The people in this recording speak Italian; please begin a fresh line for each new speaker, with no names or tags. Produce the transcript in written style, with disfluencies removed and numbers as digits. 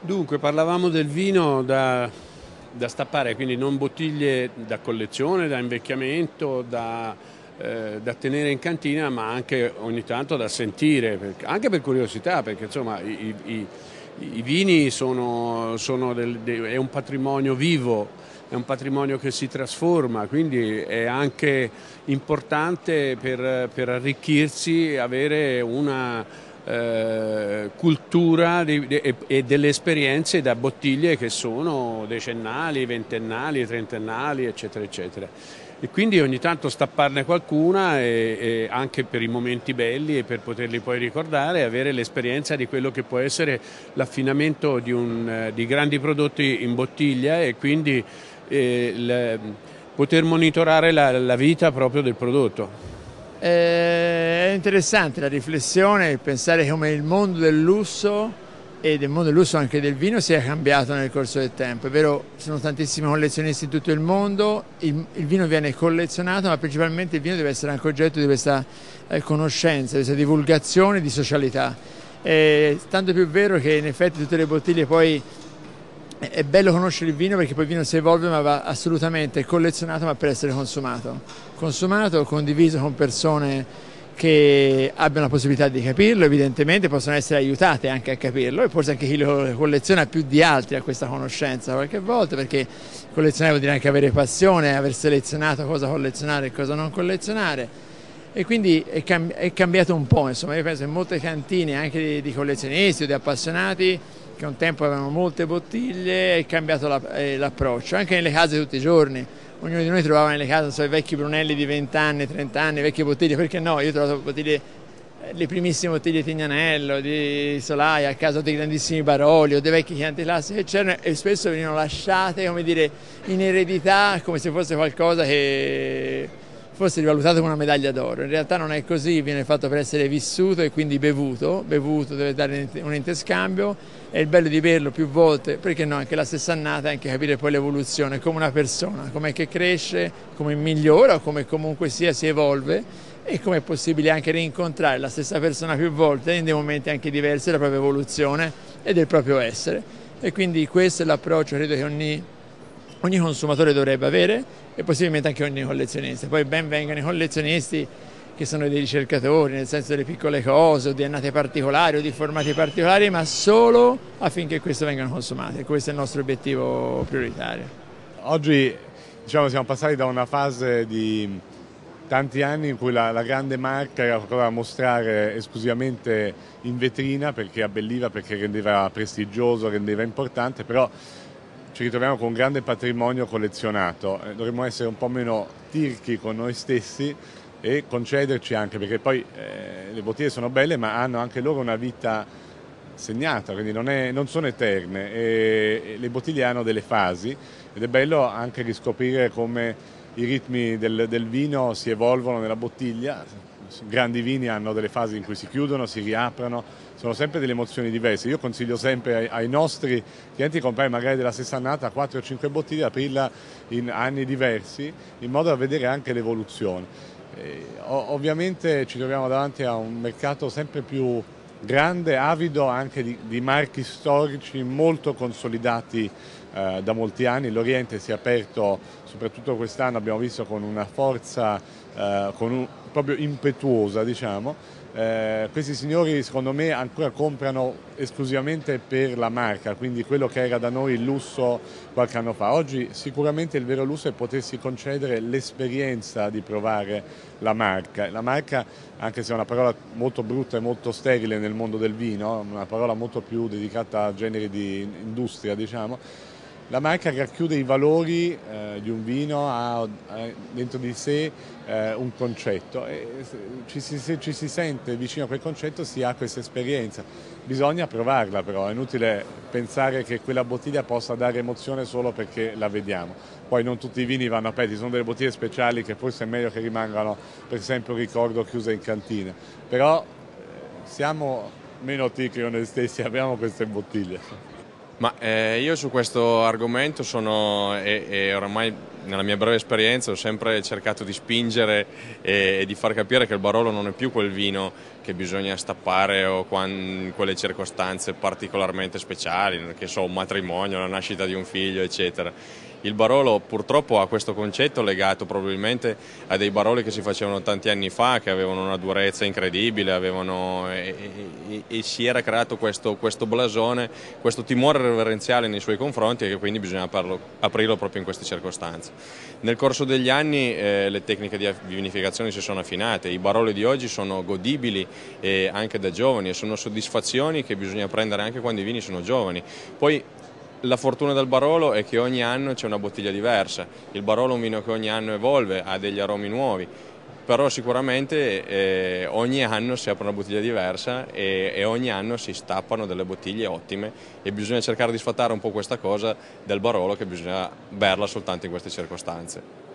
Dunque, parlavamo del vino da stappare, quindi non bottiglie da collezione, da invecchiamento, da tenere in cantina, ma anche ogni tanto da sentire, anche per curiosità, perché insomma i vini è un patrimonio vivo, è un patrimonio che si trasforma, quindi è anche importante per arricchirsi avere una cultura e delle esperienze da bottiglie che sono decennali, ventennali, trentennali, eccetera, eccetera. E quindi ogni tanto stapparne qualcuna e anche per i momenti belli e per poterli poi ricordare, avere l'esperienza di quello che può essere l'affinamento di grandi prodotti in bottiglia e quindi poter monitorare la vita proprio del prodotto.
È interessante la riflessione, pensare come il mondo del lusso e del mondo del lusso anche del vino sia cambiato nel corso del tempo. È vero, ci sono tantissimi collezionisti in tutto il mondo, il vino viene collezionato, ma principalmente il vino deve essere anche oggetto di questa conoscenza, di questa divulgazione di socialità. Tanto più vero che in effetti tutte le bottiglie poi è bello conoscere il vino perché poi il vino si evolve ma va assolutamente collezionato ma per essere consumato, condiviso con persone che abbiano la possibilità di capirlo, evidentemente possono essere aiutate anche a capirlo e forse anche chi lo colleziona più di altri ha questa conoscenza qualche volta, perché collezionare vuol dire anche avere passione, aver selezionato cosa collezionare e cosa non collezionare. E quindi è cambiato un po', insomma, io penso che molte cantine anche di collezionisti o di appassionati che un tempo avevano molte bottiglie, è cambiato l'approccio, anche nelle case tutti i giorni. Ognuno di noi trovava nelle case i vecchi Brunelli di 20 anni, 30 anni, vecchie bottiglie, perché no? Io ho trovato bottiglie, le primissime bottiglie di Tignanello, di Solai, a casa dei grandissimi Baroli o dei vecchi Chianti classici che c'erano e spesso venivano lasciate, come dire, in eredità, come se fosse qualcosa che fosse rivalutato come una medaglia d'oro. In realtà non è così, viene fatto per essere vissuto e quindi bevuto deve dare un interscambio. È il bello di berlo più volte, perché no, anche la stessa annata, anche capire poi l'evoluzione, come una persona, com'è che cresce, come migliora, come comunque sia si evolve e come è possibile anche rincontrare la stessa persona più volte in dei momenti anche diversi della propria evoluzione e del proprio essere. E quindi questo è l'approccio, credo che ogni consumatore dovrebbe avere e possibilmente anche ogni collezionista. Poi ben vengano i collezionisti che sono dei ricercatori, nel senso delle piccole cose o di annate particolari o di formati particolari, ma solo affinché questo vengano consumati. Questo è il nostro obiettivo prioritario.
Oggi siamo passati da una fase di tanti anni in cui la grande marca era qualcosa da mostrare esclusivamente in vetrina perché abbelliva, perché rendeva prestigioso, rendeva importante, però ci ritroviamo con un grande patrimonio collezionato. Dovremmo essere un po' meno tirchi con noi stessi e concederci anche, perché poi le bottiglie sono belle ma hanno anche loro una vita segnata, quindi non sono eterne e le bottiglie hanno delle fasi ed è bello anche riscoprire come i ritmi del vino si evolvono nella bottiglia. Grandi vini hanno delle fasi in cui si chiudono, si riaprono, sono sempre delle emozioni diverse. Io consiglio sempre ai nostri clienti di comprare magari della stessa annata 4 o 5 bottiglie, aprirla in anni diversi in modo da vedere anche l'evoluzione. Ovviamente ci troviamo davanti a un mercato sempre più grande, avido anche di marchi storici molto consolidati da molti anni. L'Oriente si è aperto soprattutto quest'anno, abbiamo visto con una forza proprio impetuosa, diciamo. Questi signori secondo me ancora comprano esclusivamente per la marca, quindi quello che era da noi il lusso qualche anno fa. Oggi sicuramente il vero lusso è potersi concedere l'esperienza di provare la marca. La marca, anche se è una parola molto brutta e molto sterile nel mondo del vino, una parola molto più dedicata a generi di industria, diciamo, la marca racchiude i valori di un vino, ha dentro di sé un concetto e se ci si sente vicino a quel concetto si ha questa esperienza. Bisogna provarla però, è inutile pensare che quella bottiglia possa dare emozione solo perché la vediamo. Poi non tutti i vini vanno aperti, sono delle bottiglie speciali che forse è meglio che rimangano per sempre un ricordo chiuse in cantina. Però siamo meno ticchi con noi stessi, abbiamo queste bottiglie.
Io su questo argomento e oramai nella mia breve esperienza ho sempre cercato di spingere e di far capire che il Barolo non è più quel vino che bisogna stappare o in quelle circostanze particolarmente speciali, che so, un matrimonio, la nascita di un figlio, eccetera. Il Barolo purtroppo ha questo concetto legato probabilmente a dei Baroli che si facevano tanti anni fa, che avevano una durezza incredibile, e si era creato questo blasone, questo timore reverenziale nei suoi confronti, e che quindi bisogna aprirlo proprio in queste circostanze. Nel corso degli anni le tecniche di vinificazione si sono affinate, i Baroli di oggi sono godibili anche da giovani e sono soddisfazioni che bisogna prendere anche quando i vini sono giovani. Poi la fortuna del Barolo è che ogni anno c'è una bottiglia diversa, il Barolo è un vino che ogni anno evolve, ha degli aromi nuovi, però sicuramente ogni anno si apre una bottiglia diversa e ogni anno si stappano delle bottiglie ottime, e bisogna cercare di sfatare un po' questa cosa del Barolo, che bisogna berla soltanto in queste circostanze.